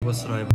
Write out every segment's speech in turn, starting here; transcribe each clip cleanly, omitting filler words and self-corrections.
버스 라이브.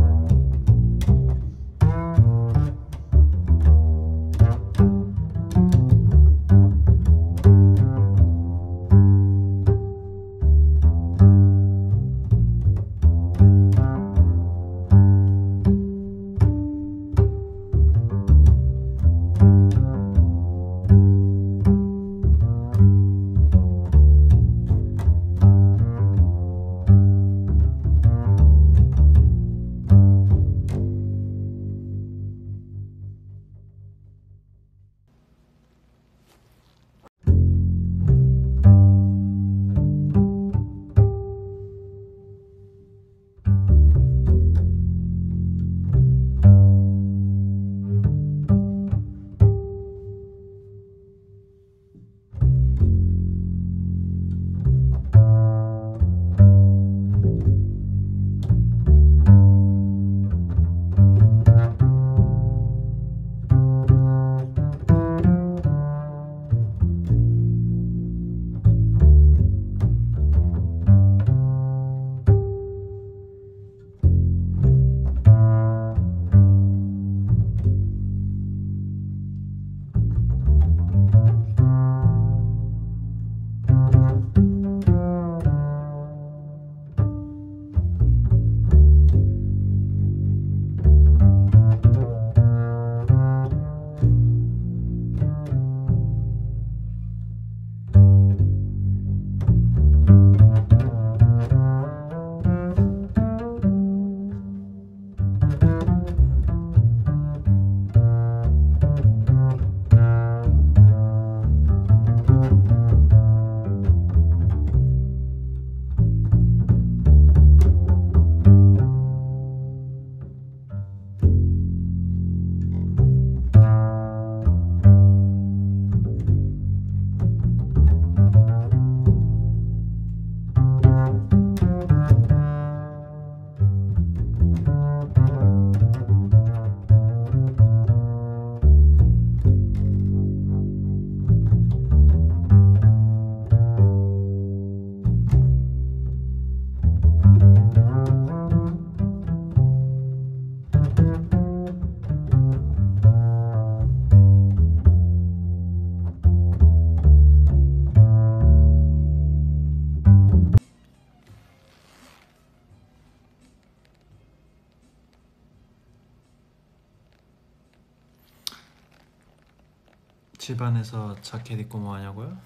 집안에서 자켓 입고 뭐 하냐고요?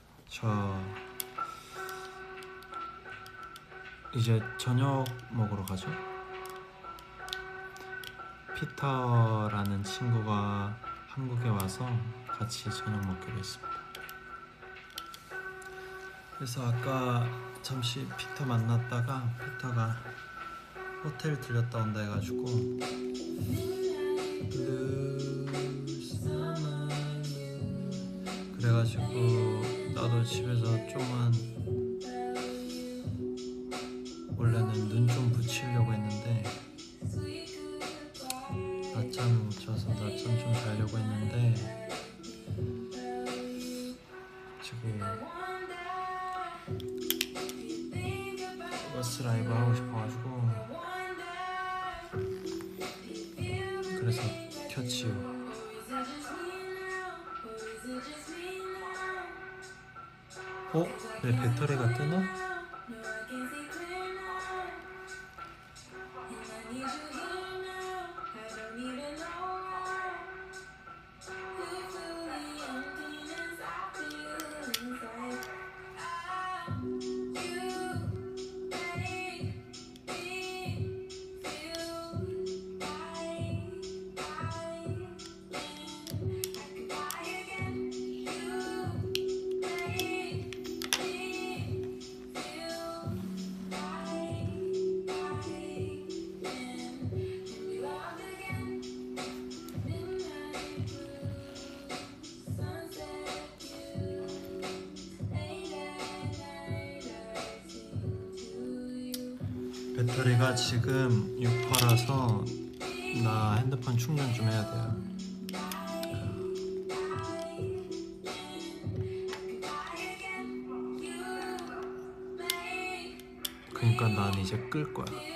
저 이제 저녁 먹으러 가죠. 피터라는 친구가 한국에 와서 같이 저녁 먹기로 했습니다. 그래서 아까 잠시 피터 만났다가 피터가 호텔 들렸다 온다 해가지고 그래가지고 나도 집에서 좀만 원래는 눈 좀 붙이려고 했는데 낮잠을 못 자서 낮잠 좀 자려고 했는데 지금 버스 라이브 하고 싶어가지고 그래서 켰지요. 어? 왜 배터리가 뜨나? 배터리가 지금 6%라서 나 핸드폰 충전 좀 해야 돼요. 그러니까 난 이제 끌 거야.